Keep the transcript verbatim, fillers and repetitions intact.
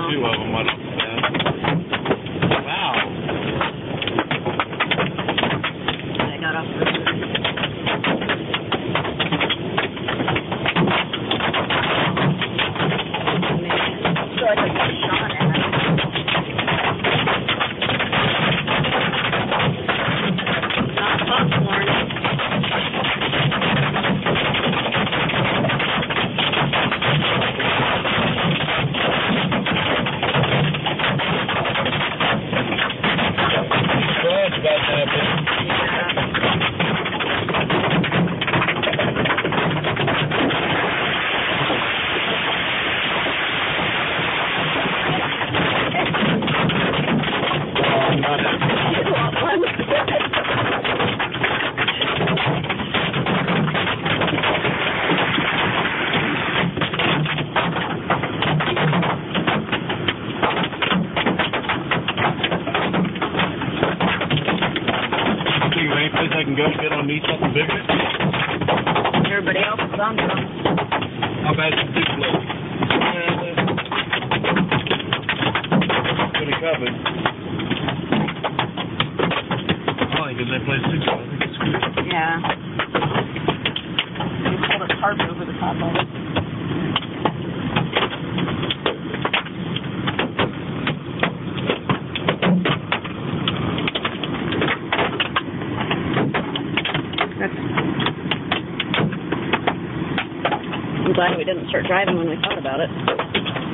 two of them. What wow. I got off the roof. I feel like I got shot at. Not popcorn. I can go get on me something bigger? Everybody else is on them. How bad is the big blow? Pretty covered. I think they play six. I think it's good. Yeah. You pull the tarp over the top of it. I'm glad we didn't start driving when we thought about it.